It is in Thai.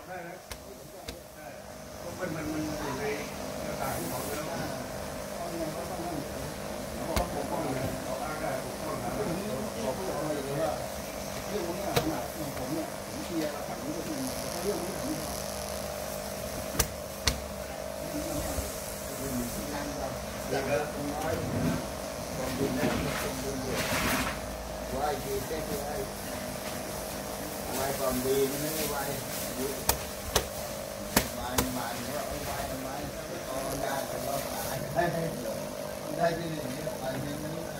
ได้นะเพราะมันอยู่ในกระดาษที่บอกแล้วเขาปกป้องเลยเขาอ้างได้ปกป้องนะผมบอกเลยว่าเรื่องนี้ขนาดอย่างผมเนี่ยผมเชียร์ฝั่งนี้ก็คือเรื่องนี้ผมอย่างละน้อยความดุแน่ความดุเดือดไหวดีแค่ไหวความดีไม่ไหวมาเนี่ยเอาไว้เอาได้แต่เราได้ที่หนึ่งไปที่นี้